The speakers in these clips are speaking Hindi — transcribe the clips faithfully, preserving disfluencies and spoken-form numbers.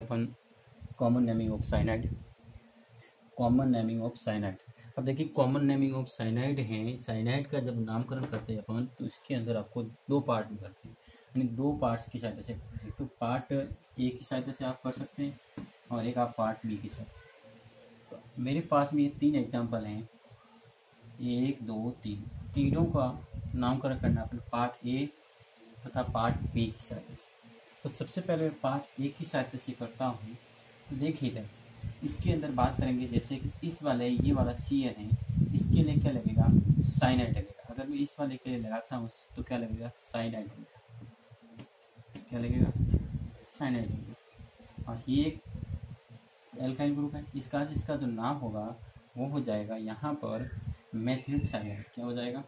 Upon common naming of cyanide. Common naming of cyanide. अब देखिए कॉमन नेमिंग ऑफ साइनाइड है, साइनाइड का जब नामकरण करते हैं अपन तो इसके अंदर आपको दो पार्ट में करते हैं, यानी दो पार्ट्स की सहायता से। एक तो पार्ट ए की सहायता से आप कर सकते हैं और एक आप पार्ट बी की सहायता से। तो मेरे पास में ये तीन एग्जाम्पल हैं, एक दो तीन, तीनों का नामकरण करना अपन पार्ट ए तथा पार्ट बी की सहायता से। तो सबसे पहले मैं पार्ट ए की सहायता से करता हूँ। तो देखिए इधर इसके अंदर बात करेंगे, जैसे कि इस वाले ये वाला सी एन है, इसके लिए क्या लगेगा, साइनाइड लगेगा। अगर मैं इस वाले के लिए लगाता हूँ तो क्या लगेगा, साइनाइड लगेगा। क्या लगेगा, साइनाइड लगेगा। और ये एक एल्काइल ग्रुप है, इसका इसका जो नाम होगा वो हो जाएगा यहाँ पर मेथिल साइनाइड। क्या हो जाएगा,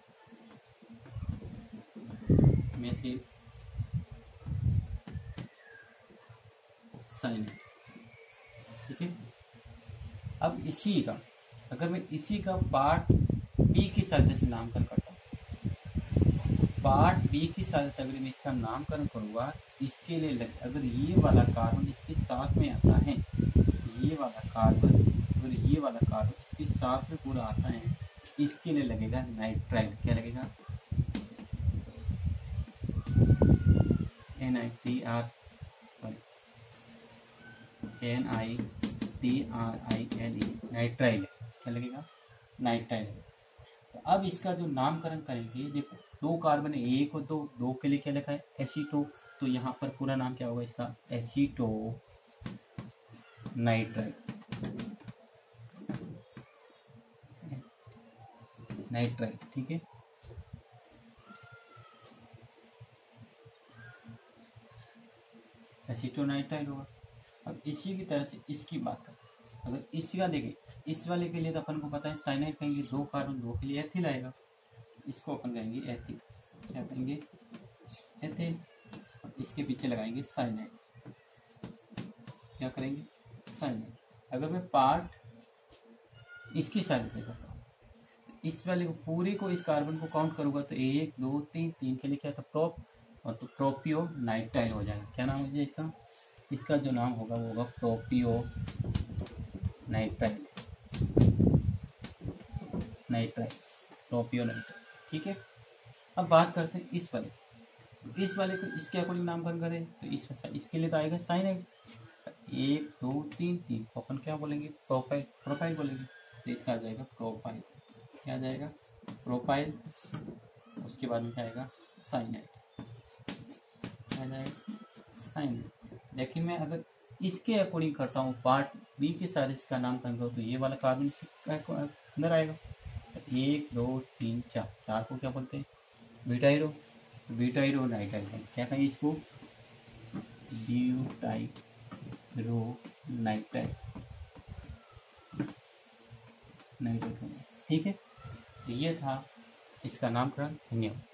मेथिल साइनाइड। ठीक है। अब इसी का अगर मैं इसी का पार्ट बी की सहायता से नामकरण करता हूँ, पार्ट बी की सहायता से अगर मैं इसका नामकरण करूँगा, इसके लिए लग, अगर ये वाला कार्बन इसके साथ में आता है, ये वाला कार्बन अगर ये वाला कार्बन इसके साथ में पूरा आता है, इसके लिए लगेगा नाइट्राइल। क्या लगेगा, N I T R sorry N I T R I L E nitrile. क्या लगेगा, नाइट्राइल। तो अब इसका जो नामकरण करेंगे, देखो दो कार्बन है, एक और दो, दो के लिए क्या लिखा है, एसीटो। तो यहाँ पर पूरा नाम क्या होगा इसका, एसीटो नाइट्राइल। नाइट्राइल। ठीक है। एसीटोनाइट्राइल होगा। अब इसी की तरह से इसकी बात करें, अगर इसका देखें, इस वाले के लिए तो अपन को पता है साइनाइड कहेंगे, दो कार्बन दो के लिए एथिल आएगा, इसको अपन कहेंगे एथिल। क्या कहेंगे, एथिल। और इसके पीछे लगाएंगे साइनाइड। क्या करेंगे, साइनाइड। अगर मैं पार्ट इसकी सहायता से करता हूँ, इस वाले को पूरे को, इस कार्बन को काउंट करूंगा तो एक दो तीन, तीन के लिए क्या था, प्रोप, और तो प्रोपियो नाइट्राइल हो जाएगा। क्या नाम हो जाएगा इसका, इसका जो नाम होगा वो होगा propionitrile. Nitrile, propionitrile. ठीक है। अब बात करते हैं इस वाले, इस वाले को इसके अकॉर्डिंग नामकरण करें तो इस इसके लिए तो आएगा साइनाइड। एक दो तीन, तीन को अपन क्या बोलेंगे, प्रोपाइल। प्रोपाइल बोलेंगे। तो इसका आ जाएगा प्रोपाइल। क्या आ जाएगा, प्रोपाइल। उसके बाद में क्या आएगा, साइनाइड। क्या जाएगा, साइनाइड। लेकिन मैं अगर इसके अकॉर्डिंग करता हूँ, पार्ट बी के साथ इसका नामकरण करूँ, तो ये वाला कार्बन इसके अंदर आएगा। एक दो तीन चार, चार को क्या बोलते हैं, ब्यूटाइरो। ब्यूटाइरो नाइट्राइल। क्या कहें इसको, ब्यूटाइरो नाइट्राइल। नाइट्राइल। ठीक है। तो ये था इसका नामकरण। धन्यवाद।